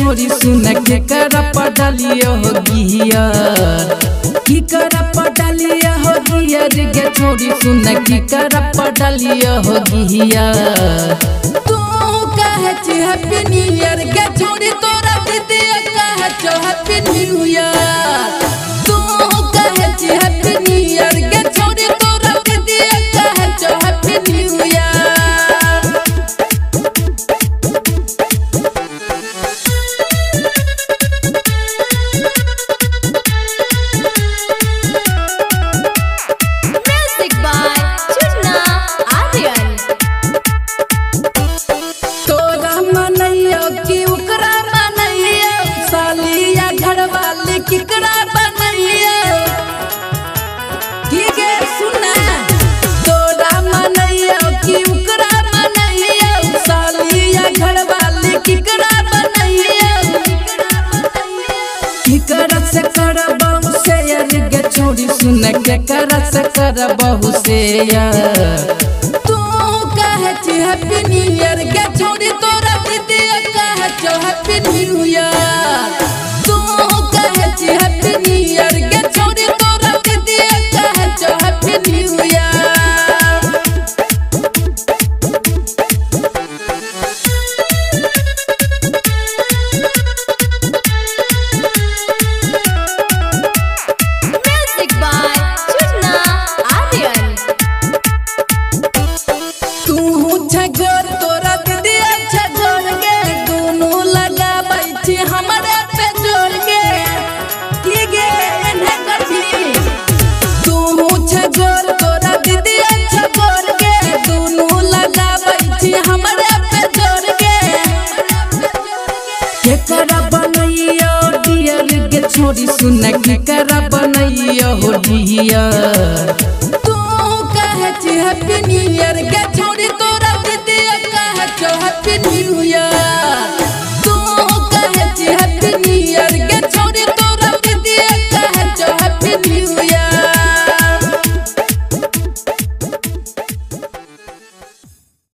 छोड़ी सुन के कर पडलियो हो गियर की कर पडलियो हो गियर के छोड़ी सुन के कर पडलियो हो गियर तू कहे छी हैप्पी न्यू ईयर के छोड़ी तोरा दीदी कहे छो हैप्पी न्यू ईयर तू कहे छी हैप्पी न्यू ईयर के छोड़ी तोरा दीदी कहे छो हैप्पी न्यू ईयर। किकरा बनैया की गे सुना तोरा मनैया की उकरा बनैया सालिया घर वाली किकरा बनैया किकरा से कर बहु से यार गे छोड़ी सुन के कर से कर बहु से यार तू कहे छी हैप्पी न्यू ईयर के छोड़ी तोरा दीदी कहे छो happy new year happy new year के छोड़ी तोरा दीदी कहे छो happy new year. Music by Chunna Aryan तू छगोर तोरा दीदी छगोर के दोनों लगा बैठी हमारे पे जोड़ के तोरा दीदी अच्छा बोल के दोनों लगा बैठी हमारे पे जोड़ के करा बनैया डियर के छोड़ी सुन के करा बनैया हो डियर तू कहे छी हैप्पी न्यू ईयर के छोड़ी तोरा दीदी कहे छो हैप्पी न्यू ईयर।